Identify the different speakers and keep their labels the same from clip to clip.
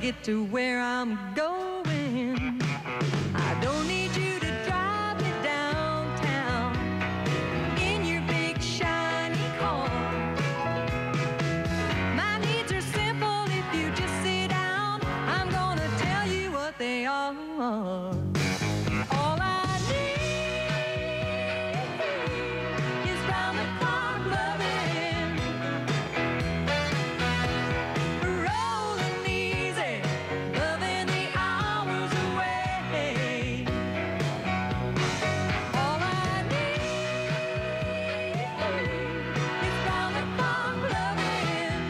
Speaker 1: get to where I'm going. I don't need you to drive me downtown in your big shiny car. My needs are simple. If you just sit down, I'm gonna tell you what they are. All I need is round the clock loving, rolling easy, loving the hours away. All I need is round the clock loving.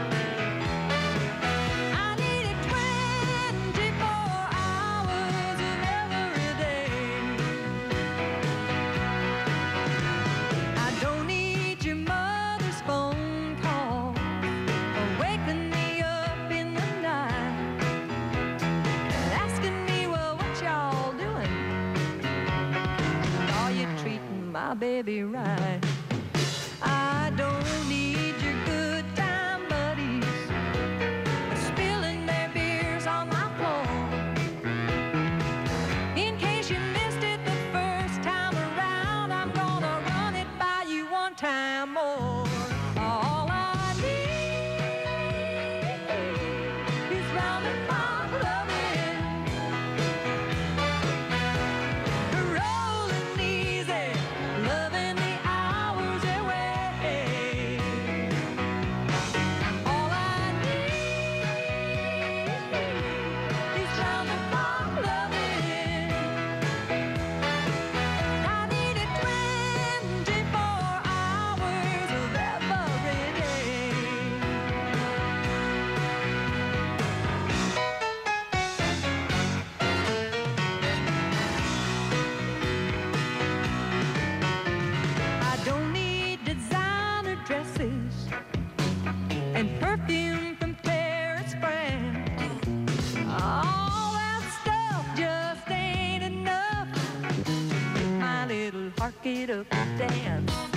Speaker 1: I need it 24 hours of every day. I don't need your mother's phone call or waking me up in the night and asking me, well, what y'all doing? Are you treating my baby right? I don't need your good time buddies spilling their beers on my floor. In case you missed it the first time around, I'm gonna run it by you one time more. All I need is round the clock loving, rolling easy, loving the hours away. All I need is round the clock loving. I need it 24 hours of every day. I don't need designer dresses and perfume from Paris, France. All that stuff just ain't enough. My little heart get up and dance.